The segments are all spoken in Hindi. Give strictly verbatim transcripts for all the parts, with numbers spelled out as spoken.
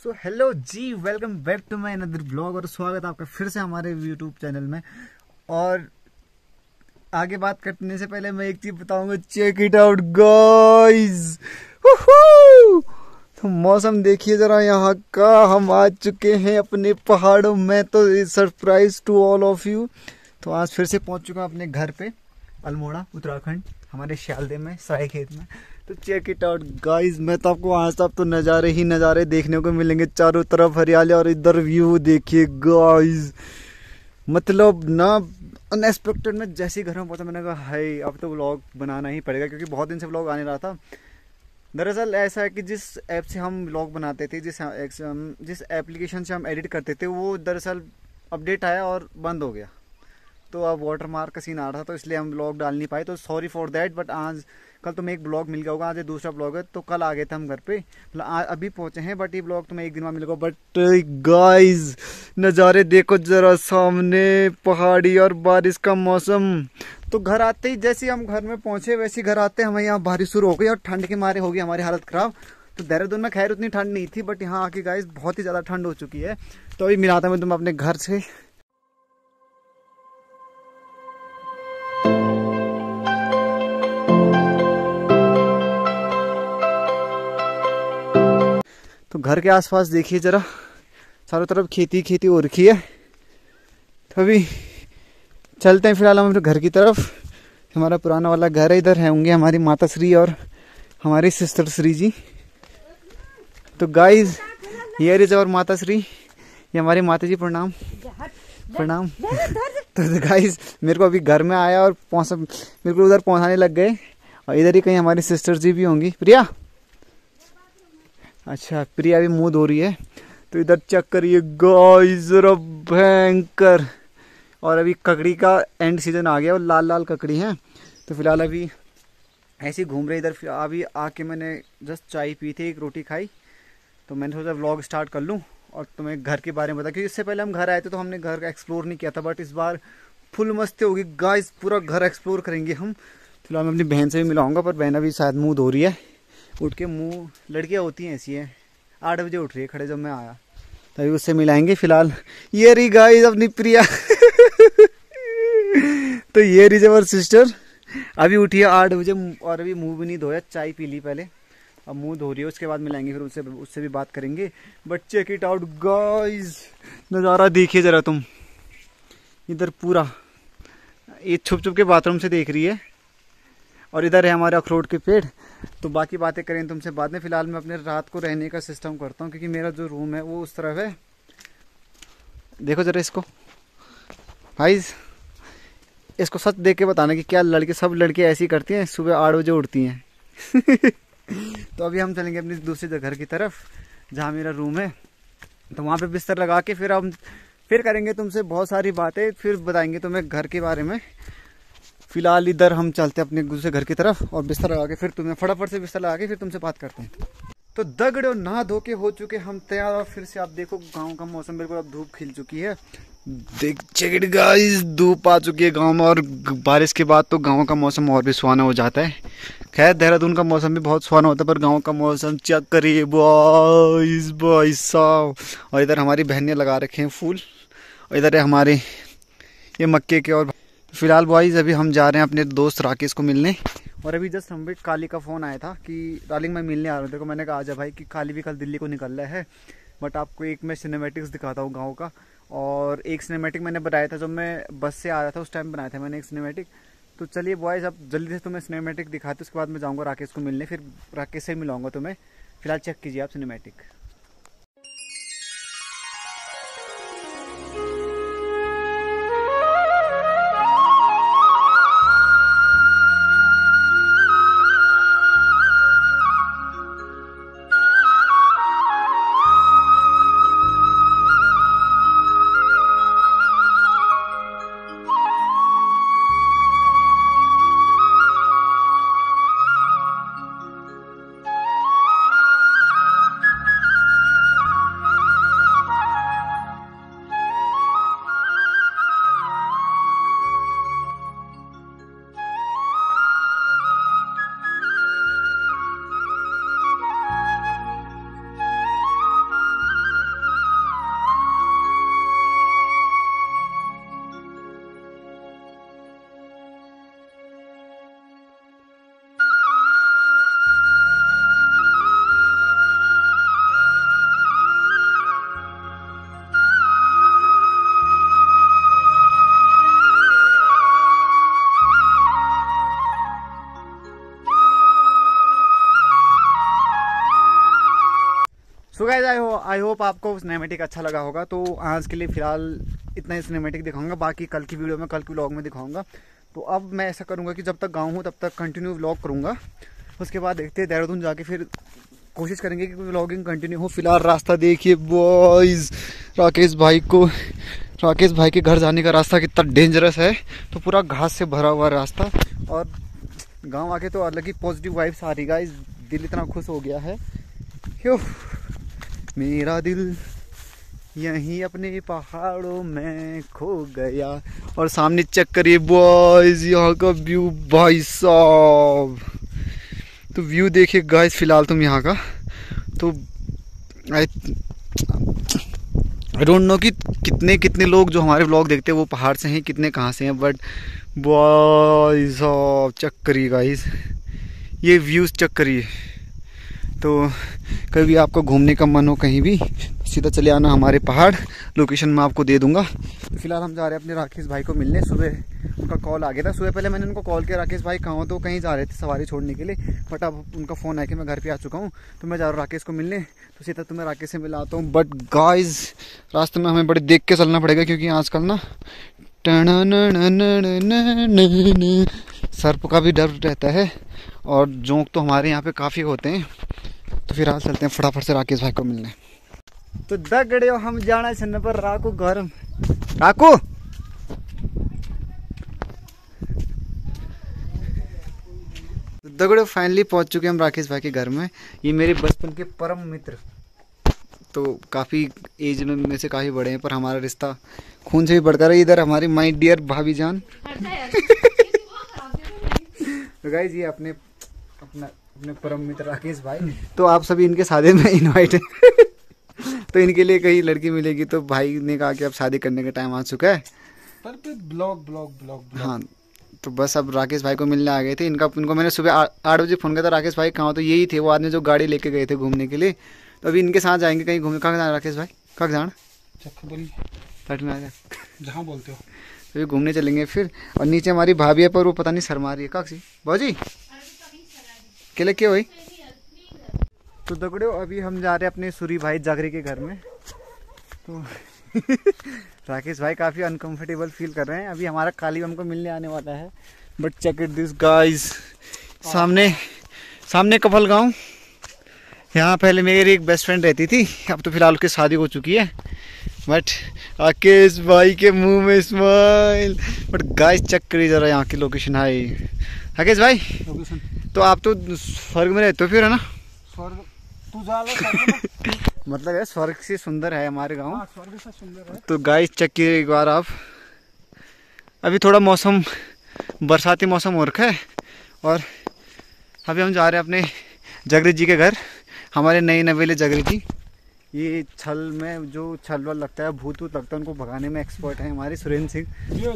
सो हेलो जी, welcome back to my another blog और स्वागत है आपका फिर से हमारे यूट्यूब चैनल में। और आगे बात करने से पहले मैं एक चीज बताऊंगा, चेक इट आउट गाइस। तो मौसम देखिए जरा यहाँ का, हम आ चुके हैं अपने पहाड़ों में, तो surprise to all of you. तो आज फिर से पहुंच चुका हूँ अपने घर पे, अल्मोड़ा उत्तराखंड, हमारे श्यालदे में, साय खेत में। तो चेक इट आउट गाइस, मैं तो आपको आज तक तो नज़ारे ही नज़ारे देखने को मिलेंगे, चारों तरफ हरियाली। और इधर व्यू देखिए गाइस, मतलब ना अनएक्सपेक्टेड। में जैसे ही घर में पहुंचा मैंने कहा हाय अब तो व्लॉग बनाना ही पड़ेगा, क्योंकि बहुत दिन से व्लॉग आने रहा था। दरअसल ऐसा है कि जिस ऐप से हम व्लॉग बनाते थे, जिस जिस एप्लीकेशन से हम एडिट करते थे, वो दरअसल अपडेट आया और बंद हो गया। तो अब वाटर मार्क का सीन आ रहा था, तो इसलिए हम ब्लॉग डाल नहीं पाए। तो सॉरी फॉर दैट। बट आज कल तुम्हें एक ब्लॉग मिल गया होगा, आज दूसरा ब्लॉग है। तो कल आ गए थे हम घर पे, मतलब अभी पहुंचे हैं, बट ये ब्लॉग तुम्हें एक दिन में मिलेगा। बट गाइस नज़ारे देखो जरा सामने, पहाड़ी और बारिश का मौसम। तो घर आते ही, जैसे हम घर में पहुंचे वैसे घर आते हमें यहाँ बारिश शुरू हो गई और ठंड के मारे हो गई हमारी हालत खराब। तो देहरादून में खैर उतनी ठंड नहीं थी, बट यहाँ आके गाइस बहुत ही ज़्यादा ठंड हो चुकी है। तो अभी मिलाता मैं तुम्हें अपने घर से। तो घर के आसपास देखिए जरा, चारों तरफ खेती खेती हो रखी है। तो अभी चलते हैं फिलहाल हम घर की तरफ। हमारा पुराना वाला घर है, इधर है होंगे हमारी माता श्री और हमारी सिस्टर श्री जी। तो गाइस ये रही और माता श्री, ये हमारी माता जी, प्रणाम प्रणाम। तो गाइस मेरे को अभी घर में आया और पहुंचा, मेरे को उधर पहुंचाने लग गए। और इधर ही कहीं हमारी सिस्टर जी भी होंगी, प्रिया। अच्छा प्रिया भी मुंह धो रही है। तो इधर चेक करिए गाइस जरा, भयंकर। और अभी ककड़ी का एंड सीजन आ गया और लाल लाल ककड़ी हैं। तो फिलहाल अभी ऐसे ही घूम रहे इधर। अभी आके मैंने जस्ट चाय पी थी, एक रोटी खाई। तो मैंने सोचा व्लॉग स्टार्ट कर लूँ और तुम्हें घर के बारे में बता, क्योंकि इससे पहले हम घर आए थे तो हमने घर का एक्सप्लोर नहीं किया था। बट इस बार फुल मस्ती होगी गाइस, पूरा घर एक्सप्लोर करेंगे हम। फिलहाल मैं अपनी बहन से भी मिलाऊंगा, पर बहन अभी शायद मुँह धो रही है। उठ के मुँह, लड़कियाँ होती हैं ऐसी हैं, आठ बजे उठ रही है खड़े जब मैं आया, तभी उससे मिलाएंगे। फिलहाल ये रही गाइस अपनी प्रिया। तो ये रही जबर सिस्टर, अभी उठी है आठ बजे और अभी मुंह भी नहीं धोया, चाय पी ली पहले, अब मुंह धो रही है। उसके बाद मिलाएंगे, फिर उससे उससे भी बात करेंगे। But check it out guys, नज़ारा देखिए जरा तुम। इधर पूरा ये छुप छुप के बाथरूम से देख रही है। और इधर है हमारे अखरोट के पेड़। तो बाकी बातें करें तुमसे बाद में। फिलहाल मैं अपने रात को रहने का सिस्टम करता हूँ, क्योंकि मेरा जो रूम है वो उस तरफ है। देखो जरा इसको भाई, इसको सच देख के बताना कि क्या लड़के, सब लड़के ऐसी करती हैं, सुबह आठ बजे उठती हैं। तो अभी हम चलेंगे अपनी दूसरे घर की तरफ जहाँ मेरा रूम है। तो वहाँ पे बिस्तर लगा के फिर हम फिर करेंगे तुमसे बहुत सारी बातें, फिर बताएंगे तुम्हें घर के बारे में। फिलहाल इधर हम चलते हैं अपने दूसरे घर की तरफ और बिस्तर लगा के फिर तुम्हें फटाफट से बिस्तर लगा के फिर तुमसे बात करते हैं। तो दगड़ो नहा धो के हो चुके हम तैयार। और फिर से आप देखो गांव का मौसम बिल्कुल, अब धूप खिल चुकी है। देख चेक इट गाइस, धूप आ चुकी है गांव में। और बारिश के बाद तो गांव का मौसम और भी सुहाना हो जाता है। खैर देहरादून का मौसम भी बहुत सुहाना होता है, पर गाँव का मौसम चेक करिए बॉयज बॉयज साहब। और इधर हमारी बहनें लगा रखे हैं फूल, और इधर है हमारे ये मक्के के। और फिलहाल बॉयज़ अभी हम जा रहे हैं अपने दोस्त राकेश को मिलने। और अभी जस्ट हम भी काली का फ़ोन आया था कि डार्लिंग मैं मिलने आ रहा हूँ। देखो मैंने कहा आजा भाई, कि काली भी कल दिल्ली को निकल रहा है। बट आपको एक मैं सिनेमेटिक्स दिखाता हूँ गांव का। और एक सिनेमेटिक मैंने बनाया था जब मैं बस से आ रहा था, उस टाइम बनाया था मैंने एक सिनेमेटिक। तो चलिए बॉयज़ अब जल्दी से तुम्हें सिनेमेटिक दिखाते, उसके बाद मैं जाऊँगा राकेश को मिलने, फिर राकेश से मिलाऊँगा तुम्हें। फिलहाल चेक कीजिए आप cinematic. So guys I hope I hope आपको सिनेमैटिक अच्छा लगा होगा। तो आज के लिए फिलहाल इतना ही सिनेमैटिक दिखाऊंगा, बाकी कल की वीडियो में कल की व्लॉग में दिखाऊंगा। तो अब मैं ऐसा करूंगा कि जब तक गाँव हूँ तब तक कंटिन्यू व्लॉग करूंगा, उसके बाद देखते हैं देहरादून जाके फिर कोशिश करेंगे कि व्लॉगिंग कंटिन्यू हो। फिलहाल रास्ता देखिए बॉयज, राकेश भाई को राकेश भाई के घर जाने का रास्ता कितना डेंजरस है। तो पूरा घास से भरा हुआ रास्ता, और गांव आके तो अलग ही पॉजिटिव वाइब्स आ रही गाइस। दिल इतना खुश हो गया है, क्यों मेरा दिल यहीं अपने पहाड़ों में खो गया। और सामने चेक करिए बॉयज यहाँ का व्यू भाई साहब। तो व्यू देखिए गाइस फिलहाल तुम यहाँ का। तो आई डोंट नो कि कितने कितने लोग जो हमारे व्लॉग देखते हैं वो पहाड़ से हैं, कितने कहाँ से हैं, बट बॉयज चेक करिए गाइस, ये व्यूज़ चेक करिए। तो कभी आपको घूमने का मन हो कहीं भी, सीधा चले आना हमारे पहाड़, लोकेशन मैं आपको दे दूंगा। तो फिलहाल हम जा रहे हैं अपने राकेश भाई को मिलने। सुबह उनका कॉल आ गया था, सुबह पहले मैंने उनको कॉल किया राकेश भाई कहाँ हो, तो कहीं जा रहे थे सवारी छोड़ने के लिए, बट अब उनका फ़ोन आया कि मैं घर पे आ चुका हूँ। तो मैं जा रहा हूँ राकेश को मिलने, तो सीधा तुम्हें राकेश से मिलाता हूँ। बट गाइज रास्ते में हमें बड़े देख के चलना पड़ेगा, क्योंकि आजकल ना सर्प का भी डर रहता है, और जोंक तो हमारे यहाँ पे काफ़ी होते हैं। तो फिर आज चलते हैं फटाफट से राकेश भाई को मिलने। तो दगड़े हम जाना छन पर राकू घर राकू तो दगड़े फाइनली पहुंच चुके हैं हम राकेश भाई के घर में। ये मेरे बचपन के परम मित्र, तो काफ़ी एज में में से काफ़ी बड़े हैं, पर हमारा रिश्ता खून से भी बढ़कर है। इधर हमारी माय डियर भाभी जान। तो गाइस ये अपने अपना अपने परम मित्र राकेश भाई। तो आप सभी इनके शादी में इनवाइट हैं। तो इनके लिए कहीं लड़की मिलेगी, तो भाई ने कहा कि अब शादी करने का टाइम आ चुका है। ब्लॉग ब्लॉग ब्लॉग हाँ, तो बस अब राकेश भाई को मिलने आ गए थे। इनका इनको मैंने सुबह आठ बजे फ़ोन किया था, राकेश भाई कहाँ हो, तो यही थे वो आदमी जो गाड़ी लेके गए थे घूमने के लिए। तो अभी इनके साथ जाएंगे कहीं घूमने। कहाँ जाना राकेश भाई, कहाँ जाना? तट में आ गया, जहाँ बोलते हो। तो ये घूमने चलेंगे फिर। और नीचे हमारी भाभी है, पर वो पता नहीं शर्मा रही है। काक्षी भाजी केले क्या हुई? तो दगड़ो अभी हम जा रहे हैं अपने सूरी भाई जागरी के घर में। तो राकेश भाई काफ़ी अनकंफर्टेबल फील कर रहे हैं। अभी हमारा काली हमको मिलने आने वाला है, but check it this guys, सामने सामने कफल गाँव। यहाँ पहले मेरी एक बेस्ट फ्रेंड रहती थी, अब तो फिलहाल उसकी शादी हो चुकी है। बट राकेश भाई के मुंह में स्माइल। बट गाइस चेक करिए जरा यहाँ की लोकेशन है। राकेश भाई लोकेशन तो आप तो स्वर्ग में रहते हो फिर, है ना? स्वर्ग तू जा स्वर्ग मतलब है स्वर्ग से सुंदर है हमारे गांव। हाँ, स्वर्ग से सुंदर है। तो गाइस चेक कीजिए एक बार आप। अभी थोड़ा मौसम बरसाती मौसम हो रखा है, और अभी हम जा रहे हैं अपने जगरी जी के घर, हमारे नई नवेले जगरी जी। ये छल में जो छल वल लगता है, भूत वूत लगता है, उनको भगाने में एक्सपर्ट है हमारे सुरेंद्र सिंह।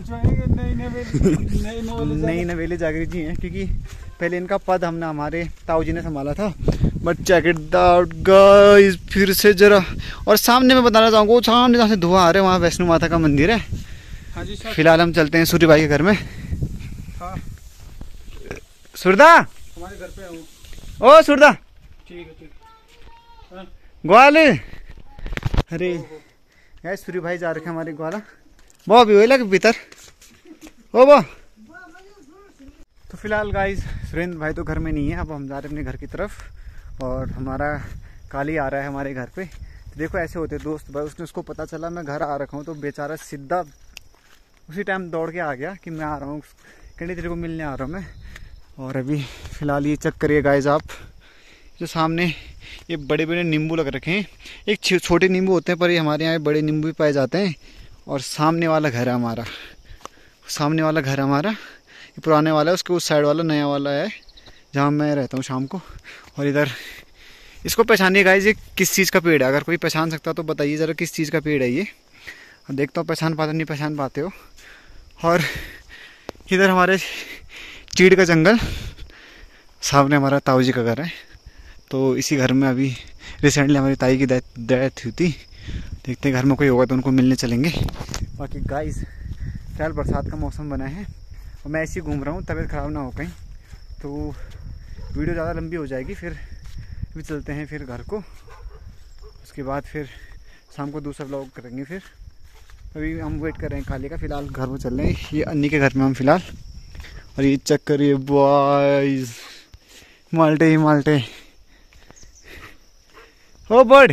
नई नवेले जागरी जी हैं, क्योंकि पहले इनका पद हमने हमारे ताऊ जी ने संभाला था। But check it out guys, फिर से जरा। और सामने मैं बताना चाहूँगा, वो सामने जहाँ से धुआं आ रहा है वहाँ वैष्णो माता का मंदिर है। हाँ जी सर। फिलहाल हम चलते हैं सूर्य भाई के घर में। हाँ सुरदा हमारे घर पे हूँ। ओ सुरदा ठीक है ठीक है। ग्वाल। अरे यार सूर्य भाई जा रखे हमारे ग्वाला। वो भी वही लगे भीतर ओ वो। तो फिलहाल गाइस सुरेंद्र भाई तो घर में नहीं है, अब हम जा रहे हैं अपने घर की तरफ, और हमारा काली आ रहा है हमारे घर पे। तो देखो ऐसे होते दोस्त भाई, उसने उसको पता चला मैं घर आ रखा हूँ, तो बेचारा सीधा उसी टाइम दौड़ के आ गया कि मैं आ रहा हूँ, कहने तेरे को मिलने आ रहा हूँ मैं। और अभी फ़िलहाल ये चेक करिए गाइस आप, जो सामने ये बड़े बड़े नींबू लग रखे हैं। एक छोटे नींबू होते हैं, पर ये हमारे यहाँ बड़े नींबू भी पाए जाते हैं। और सामने वाला घर है हमारा, सामने वाला घर हमारा ये पुराने वाला है, उसके उस साइड वाला नया वाला है जहाँ मैं रहता हूँ शाम को। और इधर इसको पहचानिए गाइस, ये किस चीज़ का पेड़ है? अगर कोई पहचान सकता तो बताइए ज़रा किस चीज़ का पेड़ है ये। देखता हूँ पहचान पाते नहीं पहचान पाते हो। और इधर हमारे चीड़ का जंगल, सामने हमारा ताऊ जी का घर है। तो इसी घर में अभी रिसेंटली हमारी ताई की डेथ डेथ हुई थी। देखते हैं घर में कोई होगा तो उनको मिलने चलेंगे। बाकी गाइस फिलहाल बरसात का मौसम बना है और मैं ऐसे ही घूम रहा हूँ, तबीयत ख़राब ना हो कहीं, तो वीडियो ज़्यादा लंबी हो जाएगी। फिर भी चलते हैं फिर घर को। उसके बाद फिर शाम को दूसरा व्लॉग करेंगे। फिर अभी हम वेट कर रहे हैं काली का, फिलहाल घर में चल रहे हैं। ये अन्नी के घर में हम फिलहाल, और ये चेक करिए बॉयज, माल्टे ही माल्टे। हो बर्ड,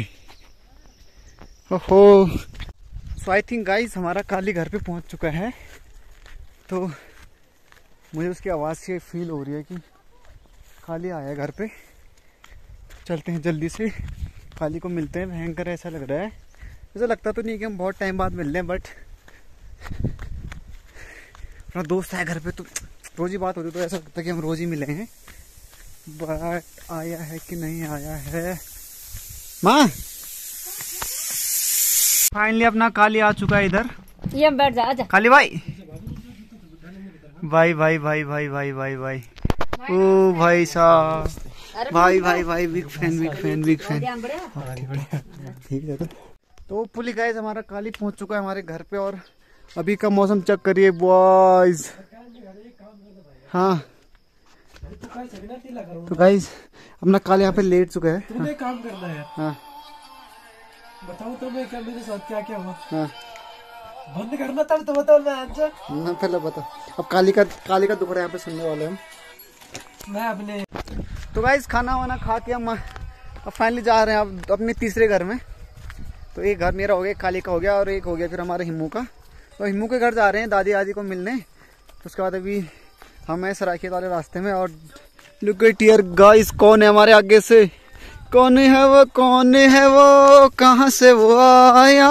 हो। सो आई थिंक गाइस हमारा काली घर पे पहुंच चुका है। तो मुझे उसकी आवाज़ से फील हो रही है कि काली आया है घर पे। चलते हैं जल्दी से, काली को मिलते हैं। भयंकर ऐसा लग रहा है, ऐसा लगता तो नहीं कि हम बहुत टाइम बाद मिल रहे हैं, बट अपना दोस्त है घर पे तो रोज ही बात होती, तो ऐसा लगता है कि हम रोज ही मिले हैं। बट आया है कि नहीं आया है। माँ फाइनली अपना काली आ चुका है इधर। ये बैठ जा, आजा। काली भाई, भाई भाई भाई भाई भाई भाई भाई ओ भाई साहब, भाई भाई भाई big fan big fan big fan. ठीक है। तो तो पुली गाइस हमारा काली पहुंच चुका है हमारे घर पे, और अभी का मौसम चेक करिए बॉयज। हाँ तो गाइस अपना काली यहाँ पे लेट चुका है। तुम्हें काम करना है। हाँ बताओ तो मैं क्या, मेरे साथ क्या क्या हुआ। हाँ बंद करना तब तो बताओ मैं आंसर। ना पहले बता। अब काली का काली का दुखड़ा यहाँ पे सुनने वाले हम। मैं अपने तो गाइस खाना वाना खा के हम अब फाइनली जा रहे हैं अब अपने तीसरे घर में। तो एक घर मेरा हो गया, काली का हो गया, और एक हो गया फिर हमारे हिम्मू का। तो हिम्मू के घर जा रहे हैं दादी दादी को मिलने। तो उसके बाद अभी हम हैं सरायखेत वाले रास्ते में। और लुक एट हियर गाइस, कौन है हमारे आगे से, कौन है वो, कौन है वो, कहाँ से वो आया,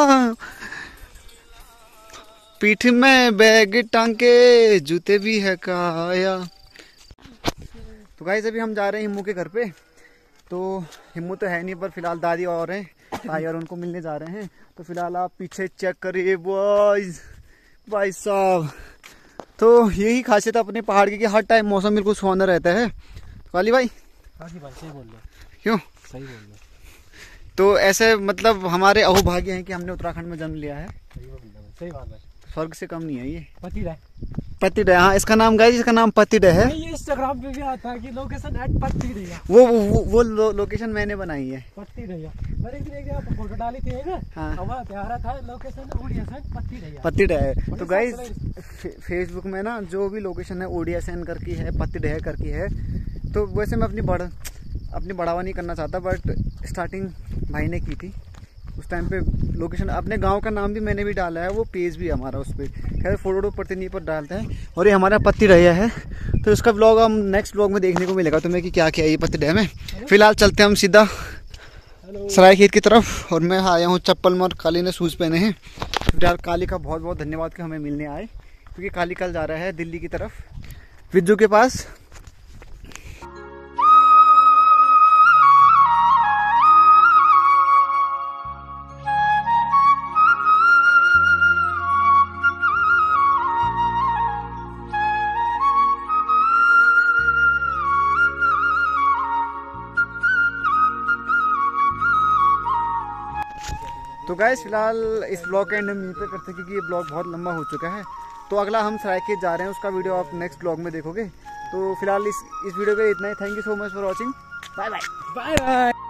पीठ में बैग टांग के जूते भी है काया। तो गाइस अभी हम जा रहे हैं हिम्मू के घर पे। तो हिम्मू तो है नहीं, पर फिलहाल दादी और हैं ताई, और उनको मिलने जा रहे हैं। तो फिलहाल आप पीछे चेक करिए बॉयज, भाई साहब। तो यही खासियत अपने पहाड़ की कि हर टाइम मौसम बिल्कुल सुहाना रहता है। काली भाई सही बोल रहे, क्यों सही बोल रहे। तो ऐसे मतलब हमारे अहोभाग्य हैं कि हमने उत्तराखंड में जन्म लिया है। सही बात है, स्वर्ग से कम नहीं है ये। पतिडे पतिडे, हाँ इसका नाम गाइस, इसका नाम पतिडे है। ये इंस्टाग्राम पे भी आता है कि लोकेशन एट पतिडे। वो वो, वो लो, लोकेशन मैंने बनाई है। पतिडे मैंने भी एक जगह फोटो डाली थी ना। हाँ वहाँ पे आ रहा था लोकेशन ओडियासन पतिडे। पतिडे है। तो गाइस फेसबुक में ना जो भी लोकेशन है ओडियासन करके है, पतिडे करके है। तो वैसे मैं अपनी बढ़ अपनी बढ़ावा नहीं करना चाहता, बट स्टार्टिंग भाई ने की थी उस टाइम पे। लोकेशन अपने गांव का नाम भी मैंने भी डाला है, वो पेज भी है हमारा उस पर। खैर फोटो पड़ते नहीं पर डालते हैं। और ये हमारा पत्ती रहा है, तो इसका ब्लॉग हम नेक्स्ट ब्लॉग में देखने को मिलेगा तुम्हें कि क्या क्या है ये पत्ती डैम में। फिलहाल चलते हैं हम सीधा सरायखेत की तरफ। और मैं आया हूँ चप्पल में, और काली ने शूज़ पहने हैं। फिलहाल काली का बहुत बहुत धन्यवाद कि हमें मिलने आए, क्योंकि काली कल जा रहा है दिल्ली की तरफ विज्जू के पास। तो गाइस फिलहाल इस ब्लॉग का एंड हम यहीं पे करते हैं, क्योंकि ये ब्लॉग बहुत लंबा हो चुका है। तो अगला हम सरायखेत जा रहे हैं, उसका वीडियो आप नेक्स्ट ब्लॉग में देखोगे। तो फिलहाल इस इस वीडियो के लिए इतना ही। Thank you so much for watching. Bye bye bye bye.